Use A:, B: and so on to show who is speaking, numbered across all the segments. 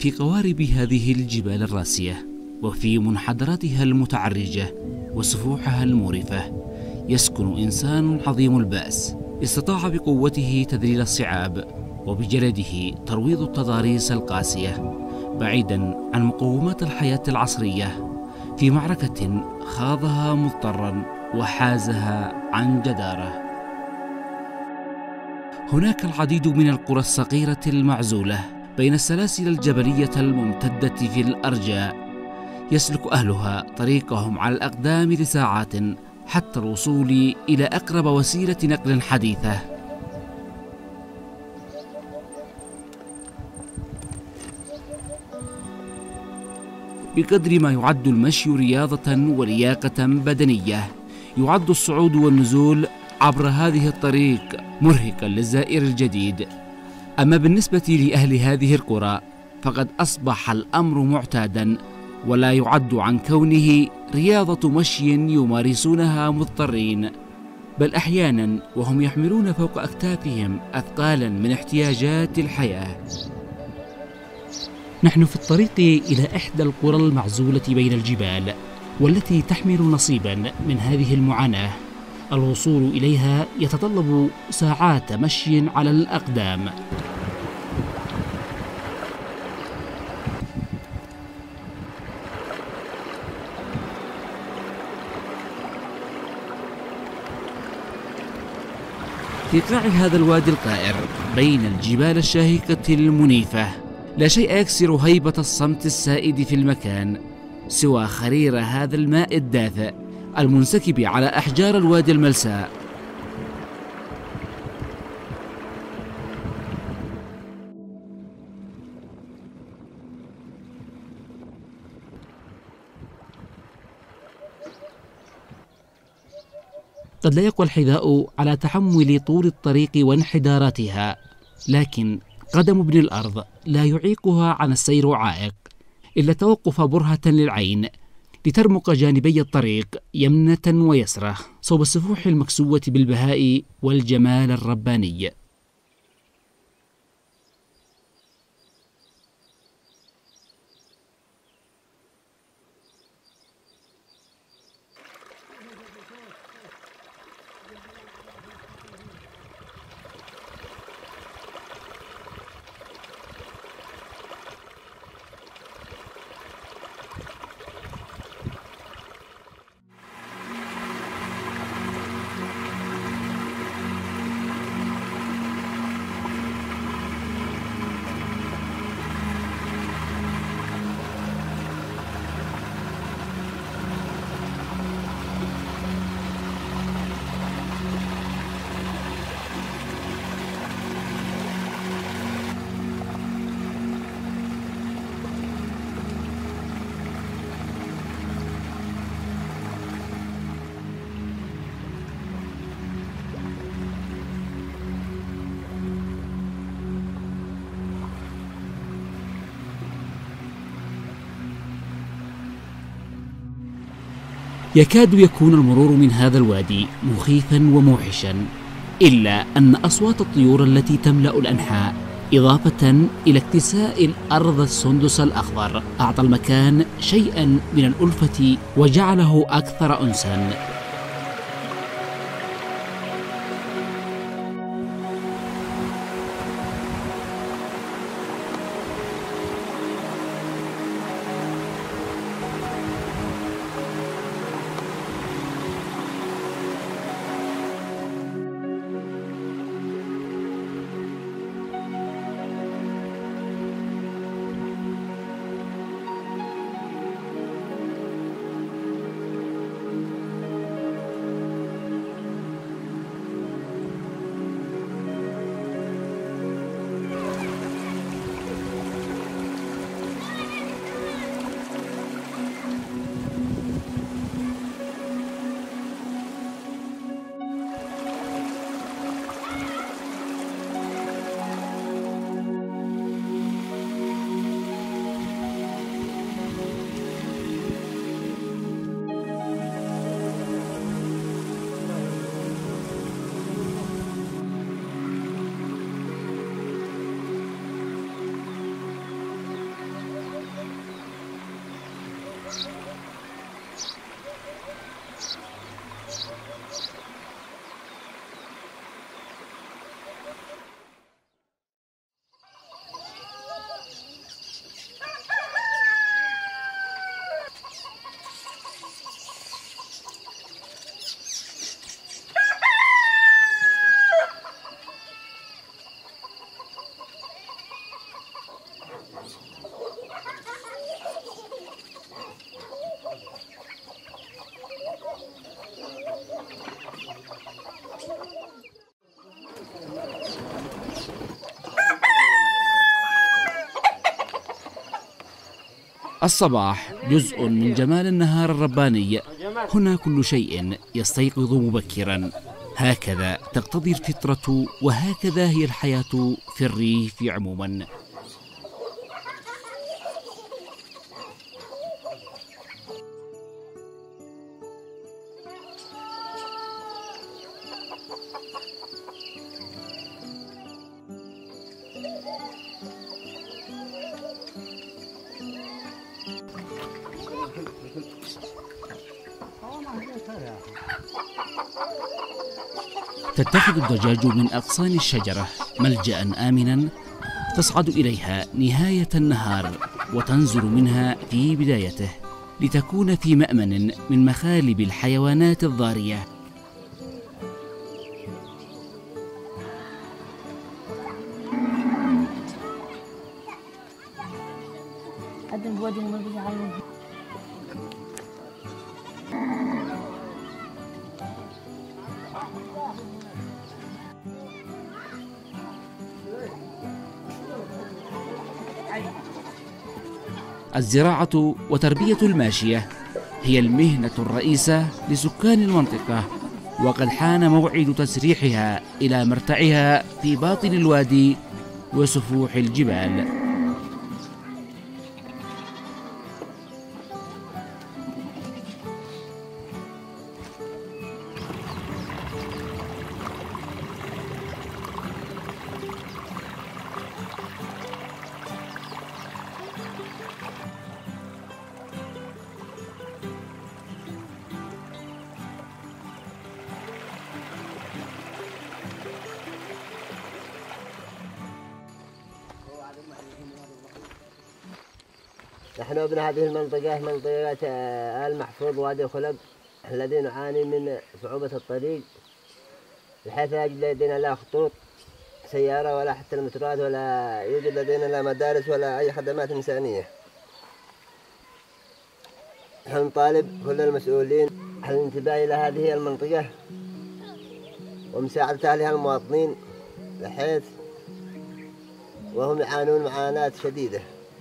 A: في قوارب هذه الجبال الراسية وفي منحدراتها المتعرجة وسفوحها المورفة يسكن إنسان عظيم البأس استطاع بقوته تذليل الصعاب وبجلده ترويض التضاريس القاسية بعيدا عن مقومات الحياة العصرية في معركة خاضها مضطرا وحازها عن جدارة. هناك العديد من القرى الصغيرة المعزولة بين السلاسل الجبلية الممتدة في الأرجاء يسلك أهلها طريقهم على الأقدام لساعات حتى الوصول إلى أقرب وسيلة نقل حديثة. بقدر ما يعد المشي رياضة ولياقة بدنية، يعد الصعود والنزول عبر هذه الطريق مرهقا للزائر الجديد. أما بالنسبة لأهل هذه القرى فقد أصبح الأمر معتادا ولا يعد عن كونه رياضة مشي يمارسونها مضطرين، بل أحيانا وهم يحملون فوق أكتافهم أثقالا من احتياجات الحياة. نحن في الطريق إلى إحدى القرى المعزولة بين الجبال والتي تحمل نصيبا من هذه المعاناة. الوصول إليها يتطلب ساعات مشي على الأقدام. في قاع هذا الوادي القائر بين الجبال الشاهقة المنيفة لا شيء يكسر هيبة الصمت السائد في المكان سوى خرير هذا الماء الدافئ المنسكب على أحجار الوادي الملساء. قد لا يقوى الحذاء على تحمل طول الطريق وانحداراتها، لكن قدم ابن الأرض لا يعيقها عن السير عائق إلا توقف برهة للعين لترمق جانبي الطريق يمنة ويسرة صوب السفوح المكسوة بالبهاء والجمال الرباني. يكاد يكون المرور من هذا الوادي مخيفا وموحشا، إلا أن أصوات الطيور التي تملأ الأنحاء إضافة إلى اكتساء الأرض السندس الأخضر أعطى المكان شيئا من الألفة وجعله أكثر أنسا. الصباح جزء من جمال النهار الرباني. هنا كل شيء يستيقظ مبكرا، هكذا تقتضي الفطرة وهكذا هي الحياة في الريف عموما. تتخذ الدجاج من أغصان الشجرة ملجأ آمنا تصعد إليها نهاية النهار وتنزل منها في بدايته، لتكون في مأمن من مخالب الحيوانات الضارية. الزراعة وتربية الماشية هي المهنة الرئيسة لسكان المنطقة، وقد حان موعد تسريحها إلى مرتعها في باطن الوادي وسفوح الجبال.
B: نحن ابن هذه المنطقة منطقة آل محفوظ وادي خلب، الذي نعاني من صعوبة الطريق، بحيث لا يوجد لدينا لا خطوط سيارة ولا حتى المترات، ولا يوجد لدينا لا مدارس ولا أي خدمات إنسانية. نحن نطالب كل المسؤولين الانتباه إلى هذه المنطقة ومساعدة أهلها المواطنين، بحيث وهم يعانون معاناة شديدة.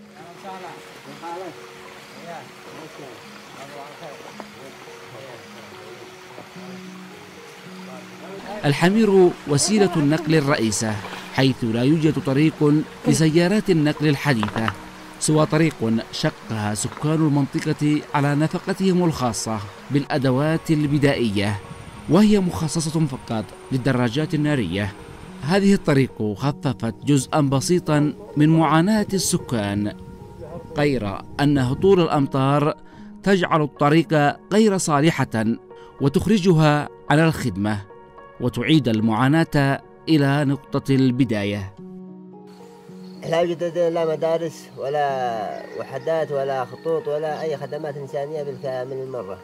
A: الحمير وسيلة النقل الرئيسة، حيث لا يوجد طريق لسيارات النقل الحديثة سوى طريق شقها سكان المنطقة على نفقتهم الخاصة بالأدوات البدائية، وهي مخصصة فقط للدراجات النارية. هذه الطريق خففت جزءا بسيطا من معاناة السكان، غير أن هطول الأمطار تجعل الطريق غير صالحة وتخرجها على الخدمة وتعيد المعاناة إلى نقطة البداية.
B: لا يوجد لدينا لا مدارس ولا وحدات ولا خطوط ولا أي خدمات إنسانية بالكامل المرة.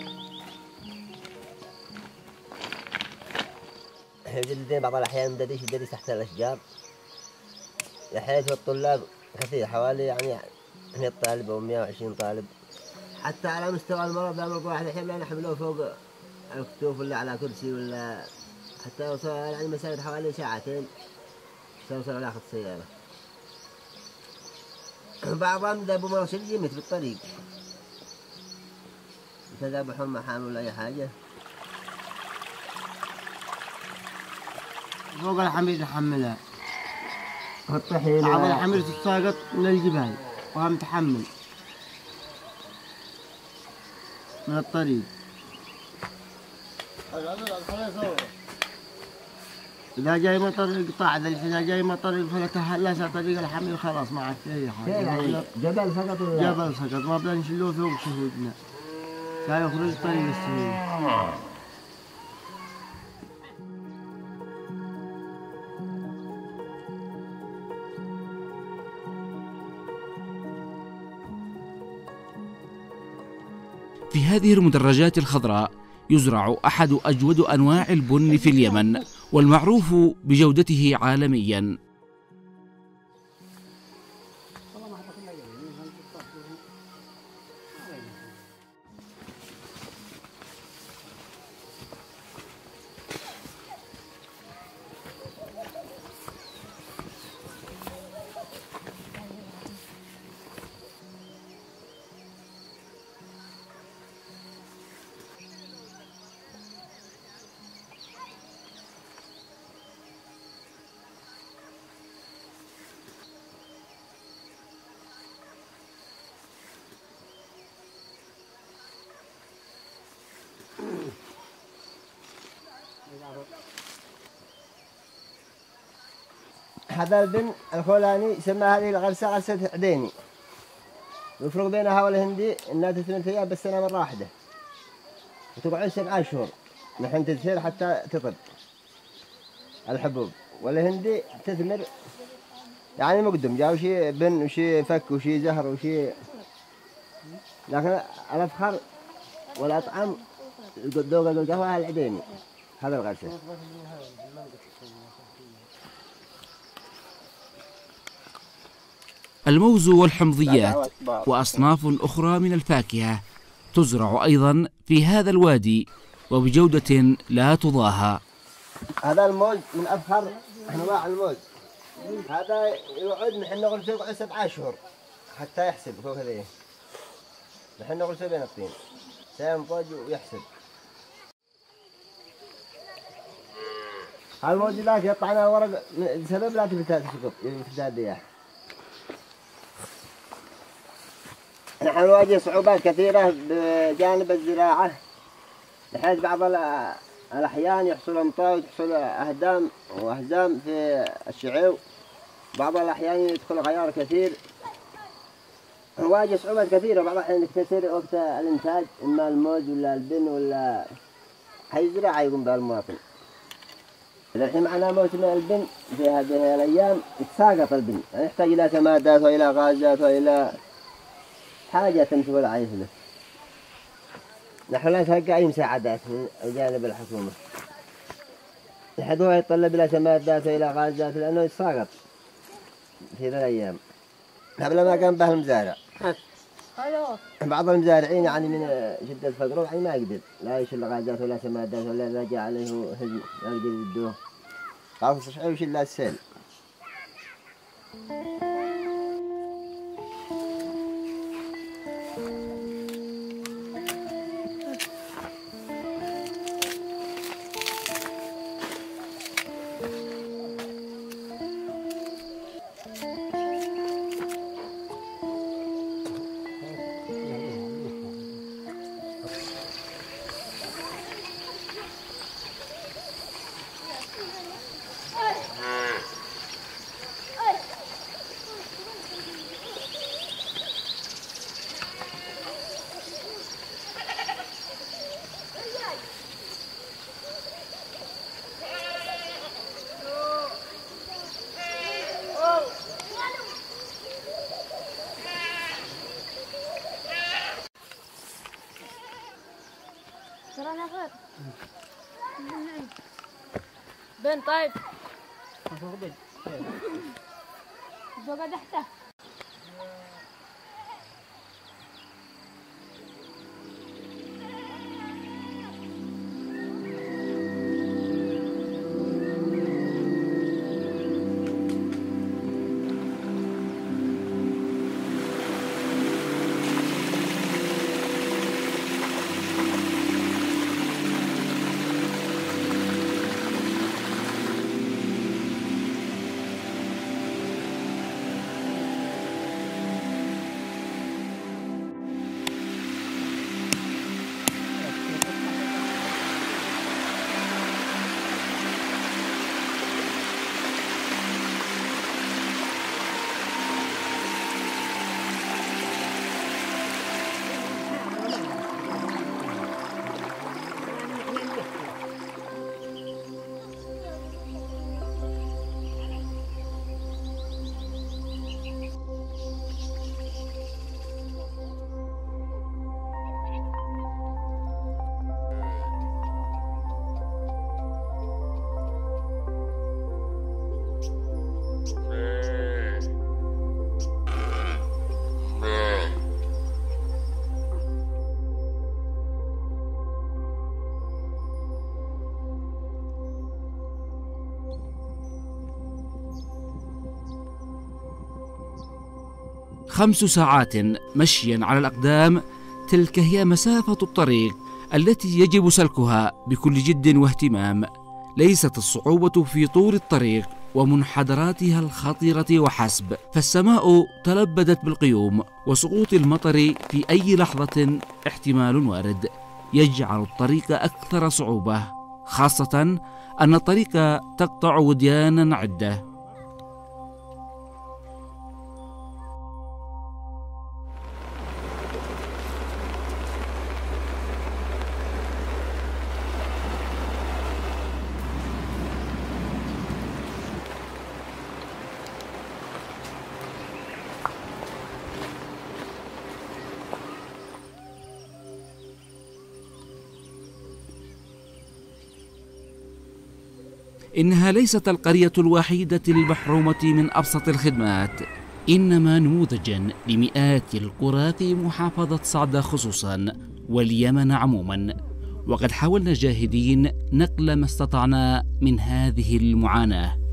B: يوجد لدينا بعض الأحيان مدرس تحت الأشجار، بحيث الطلاب كثير، حوالي يعني 100 طالب أو 120 طالب. حتى على مستوى المرض لما الواحد الحين لا نحمله فوق الكتوف ولا على كرسي، ولا حتى يوصل يعني مسافة حوالي ساعتين يوصل على آخر السيارة. بعضهم ذهبوا مرة شديد يموت بالطريق، يتذبحون محامل ولا أي حاجة.
C: فوق الحمير نحملها،
B: الطحين
C: بعض الحمير تتساقط من الجبال وهم متحمل من الطريق. إذا جاي مطر يقطع، إذا جاي مطر يفلت هلسة طريق الحمير خلاص ما عاد في أي حاجة.
B: جبل سقط ولا
C: جبل سقط، ما بدنا نشيلوه فوق شهودنا، لا يخرج طريق السهول.
A: في هذه المدرجات الخضراء يزرع أحد أجود أنواع البن في اليمن، والمعروف بجودته عالميا.
B: هذا البن الفلاني يسمى هذه الغرسة غرسة عديني، يفرق بينها والهندي إنها تثمن فيها بالسنة مرة واحدة، وتقعد 7 أشهر نحن تثمر حتى تطب الحبوب، والهندي تثمر يعني مقدم، جاء وشي بن وشي فك وشي زهر وشي، لكن الأفخر والأطعم ذوق القهوة العديني هذا الغرسة.
A: الموز والحمضيات وأصناف أخرى من الفاكهة تزرع أيضا في هذا الوادي وبجودة لا تضاهى.
B: هذا الموز من أفخر أنواع الموز، هذا يقعد نحن نغرسه يقعد 7 أشهر حتى يحسب فوق هذه، نحن نغرسه بين الطين سينضج ويحسب. الموز ذاك يقطعنا ورق بسبب لا تسقط يفتاد الرياح. نحن نواجه صعوبات كثيرة بجانب الزراعة، بحيث بعض الأحيان يحصل أمطار وتحصل أهدام وأهزام في الشعير، بعض الأحيان يدخل غيار كثير، نواجه صعوبات كثيرة، بعض الأحيان يكتسر وقت الإنتاج إما الموز ولا البن ولا أي زراعة يقوم بها المواطن. الحين معنا موسم البن في هذه الأيام يتساقط البن، يعني يحتاج إلى سمادات وإلى غازات وإلى حاجة تمشي العيش له. نحن لا نتلقى أي مساعدات من جانب الحكومة، لحد هو يتطلب إلى سمادات وإلى غازات لأنه يتساقط في ذي الأيام قبل ما كان به المزارع. بعض المزارعين يعني من شدة فقره يعني ما يقدر لا يشيل غازات ولا سمادات ولا رجع عليه هزم لا يقدر يدوه، خلاص صحيح ويشيل له السيل.
D: بن طيب بقى تحته.
A: خمس ساعات مشيا على الأقدام، تلك هي مسافة الطريق التي يجب سلكها بكل جد واهتمام. ليست الصعوبة في طول الطريق ومنحدراتها الخطيرة وحسب، فالسماء تلبدت بالغيوم، وسقوط المطر في أي لحظة احتمال وارد يجعل الطريق أكثر صعوبة. خاصة أن الطريق تقطع وديانا عدة. إنها ليست القرية الوحيدة المحرومة من أبسط الخدمات، إنما نموذجا لمئات القرى في محافظة صعدة خصوصا واليمن عموما. وقد حاولنا جاهدين نقل ما استطعنا من هذه المعاناة.